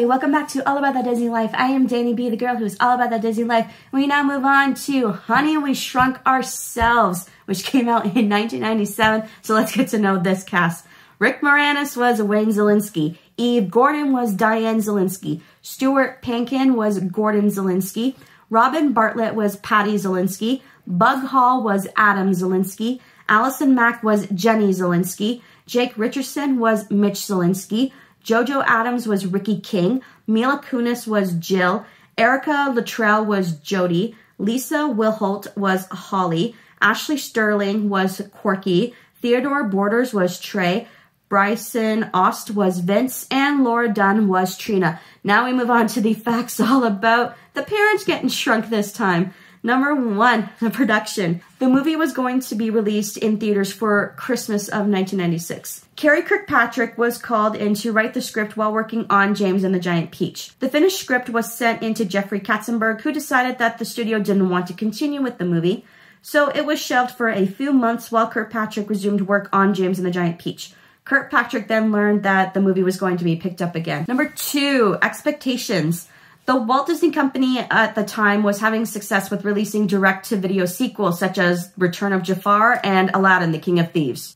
everybody, welcome back to All About That Disney Life. I am Danny B, the girl who's all about that Disney life. We now move on to Honey We Shrunk Ourselves, which came out in 1997. So let's get to know this cast. Rick Moranis was Wayne Szalinski. Eve Gordon was Diane Szalinski. Stuart Pankin was Gordon Szalinski. Robin Bartlett was Patty Szalinski. Bug Hall was Adam Szalinski. Allison Mack was Jenny Szalinski. Jake Richardson was Mitch Szalinski. Jojo Adams was Ricky King. Mila Kunis was Jill. Erica Luttrell was Jody. Lisa Wilholt was Holly. Ashley Sterling was Corky. Theodore Borders was Trey. Bryson Ost was Vince. And Laura Dunn was Trina. Now we move on to the facts all about the parents getting shrunk this time. Number one, the production. The movie was going to be released in theaters for Christmas of 1996. Carrie Kirkpatrick was called in to write the script while working on James and the Giant Peach. The finished script was sent in to Jeffrey Katzenberg, who decided that the studio didn't want to continue with the movie, so it was shelved for a few months while Kirkpatrick resumed work on James and the Giant Peach. Kirkpatrick then learned that the movie was going to be picked up again. Number two, expectations. The Walt Disney Company at the time was having success with releasing direct-to-video sequels such as Return of Jafar and Aladdin, the King of Thieves.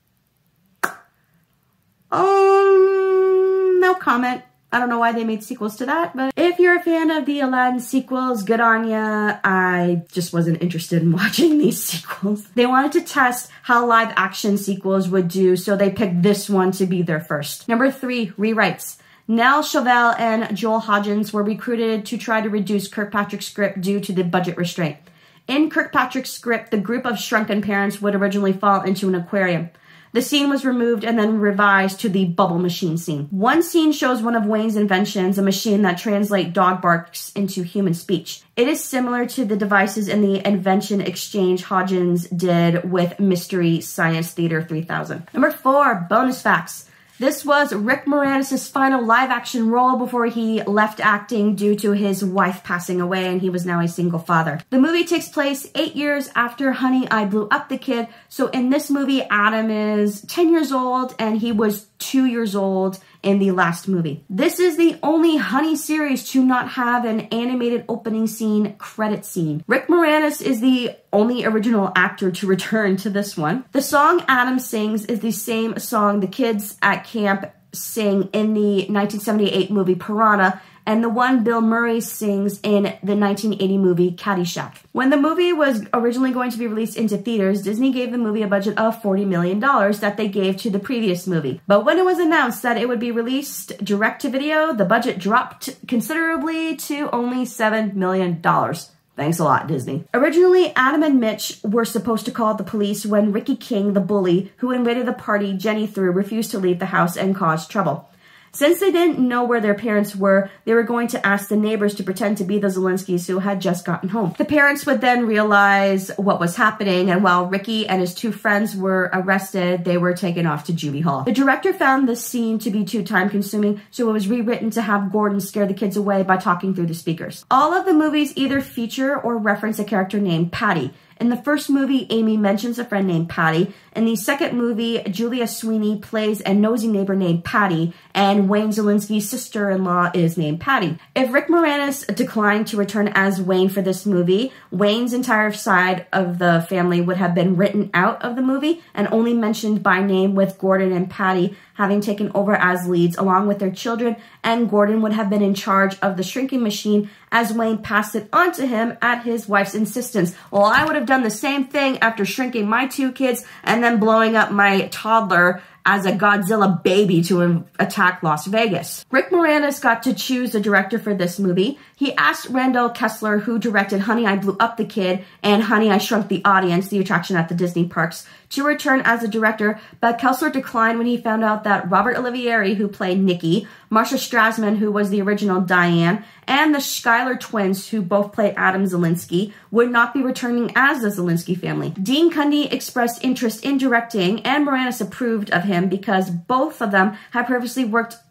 No comment. I don't know why they made sequels to that, but if you're a fan of the Aladdin sequels, good on ya. I just wasn't interested in watching these sequels. They wanted to test how live-action sequels would do, so they picked this one to be their first. Number three, rewrites. Nell Chauvel and Joel Hodgins were recruited to try to reduce Kirkpatrick's script due to the budget restraint. In Kirkpatrick's script, the group of shrunken parents would originally fall into an aquarium. The scene was removed and then revised to the bubble machine scene. One scene shows one of Wayne's inventions, a machine that translates dog barks into human speech. It is similar to the devices in the invention exchange Hodgins did with Mystery Science Theater 3000. Number four, bonus facts. This was Rick Moranis' final live-action role before he left acting due to his wife passing away, and he was now a single father. The movie takes place 8 years after Honey, I Blew Up the Kid, so in this movie, Adam is 10 years old, and he was 2 years old in the last movie. This is the only Honey series to not have an animated opening scene credit scene. Rick Moranis is the only original actor to return to this one. The song Adam sings is the same song the kids at camp sing in the 1978 movie Piranha, and the one Bill Murray sings in the 1980 movie Caddyshack. When the movie was originally going to be released into theaters, Disney gave the movie a budget of $40 million that they gave to the previous movie. But when it was announced that it would be released direct-to-video, the budget dropped considerably to only $7 million. Thanks a lot, Disney. Originally, Adam and Mitch were supposed to call the police when Ricky King, the bully who invaded the party Jenny threw, refused to leave the house and caused trouble. Since they didn't know where their parents were, they were going to ask the neighbors to pretend to be the Szalinskis who had just gotten home. The parents would then realize what was happening, and while Ricky and his two friends were arrested, they were taken off to juvie hall. The director found this scene to be too time-consuming, so it was rewritten to have Gordon scare the kids away by talking through the speakers. All of the movies either feature or reference a character named Patty. In the first movie, Amy mentions a friend named Patty. In the second movie, Julia Sweeney plays a nosy neighbor named Patty, and Wayne Szalinski's sister-in-law is named Patty. If Rick Moranis declined to return as Wayne for this movie, Wayne's entire side of the family would have been written out of the movie and only mentioned by name, with Gordon and Patty having taken over as leads along with their children, and Gordon would have been in charge of the shrinking machine as Wayne passed it on to him at his wife's insistence. Well, I would have done the same thing after shrinking my two kids and then blowing up my toddler as a Godzilla baby to attack Las Vegas. Rick Moranis got to choose the director for this movie. He asked Randall Kessler, who directed Honey, I Blew Up the Kid and Honey, I Shrunk the Audience, the attraction at the Disney parks, to return as a director, but Kessler declined when he found out that Robert Olivieri, who played Nikki, Marcia Strassman, who was the original Diane, and the Schuyler twins, who both played Adam Szalinski, would not be returning as the Szalinski family. Dean Cundey expressed interest in directing, and Moranis approved of him because both of them had previously worked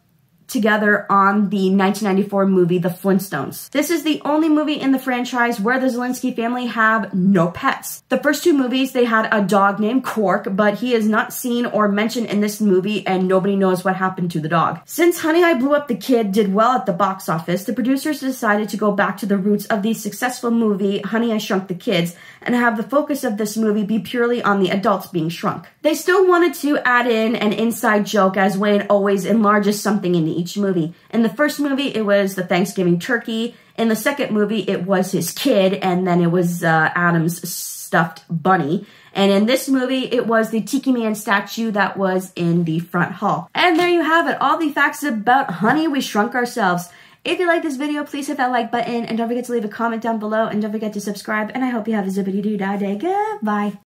together on the 1994 movie The Flintstones. This is the only movie in the franchise where the Zielinski family have no pets. The first two movies, they had a dog named Cork, but he is not seen or mentioned in this movie and nobody knows what happened to the dog. Since Honey, I Blew Up the Kid did well at the box office, the producers decided to go back to the roots of the successful movie Honey, I Shrunk the Kids and have the focus of this movie be purely on the adults being shrunk. They still wanted to add in an inside joke as Wayne always enlarges something into each movie. In the first movie, it was the Thanksgiving turkey. In the second movie, it was his kid, and then it was Adam's stuffed bunny. And in this movie, it was the Tiki Man statue that was in the front hall. And there you have it, all the facts about Honey, We Shrunk Ourselves. If you like this video, please hit that like button, and don't forget to leave a comment down below, and don't forget to subscribe, and I hope you have a zippity-doo-dah day. Goodbye.